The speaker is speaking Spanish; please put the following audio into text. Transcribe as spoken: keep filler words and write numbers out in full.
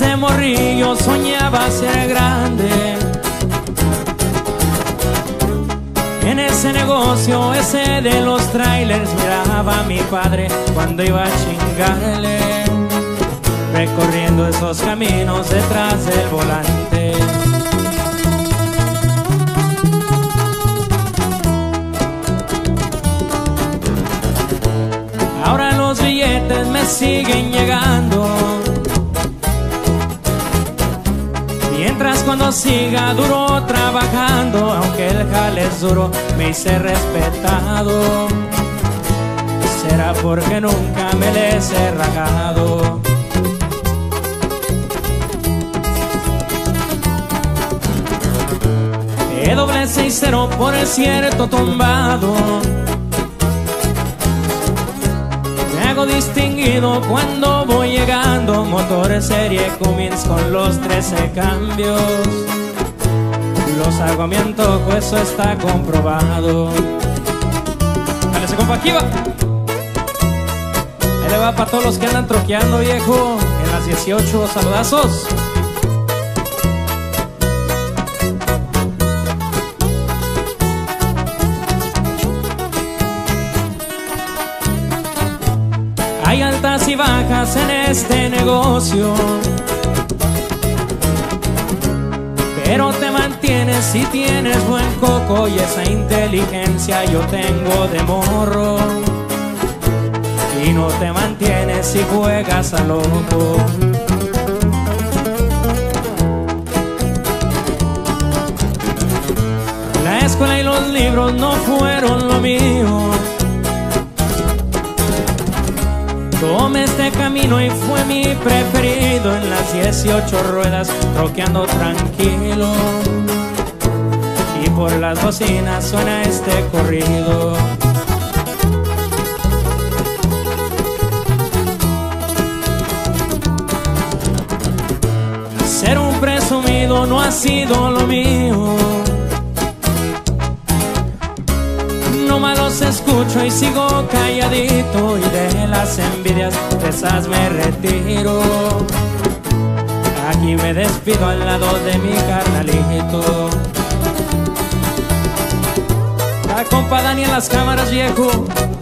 Desde morrillo soñaba ser grande. En ese negocio, ese de los trailers, miraba a mi padre cuando iba a chingarle, recorriendo esos caminos detrás del volante. Ahora los billetes me siguen llegando, mientras cuando siga duro trabajando, aunque el jale es duro, me hice respetado. Será porque nunca me les he rajado. E doble seis cero por el cierto tumbado, me hago distinguido cuando voy llegando. Motores serie Cummins con los trece cambios, los hago a mi antojo, eso está comprobado. Dale ese compa, aquí va. Ahí le va para todos los que andan troqueando, viejo, en las dieciocho, saludazos. Hay altas y bajas en este negocio, pero te mantienes si tienes buen coco, y esa inteligencia yo tengo de morro. Y no te mantienes si juegas a loco. La escuela y los libros no fueron lo mío. Tomé este camino y fue mi preferido. En las dieciocho ruedas, troqueando tranquilo, y por las bocinas suena este corrido. Ser un presumido no ha sido lo mío. Nomás los escucho y sigo calladito, y de las envidias de esas me retiro. Aquí me despido al lado de mi carnalito. La compa Dani en las cámaras, viejo.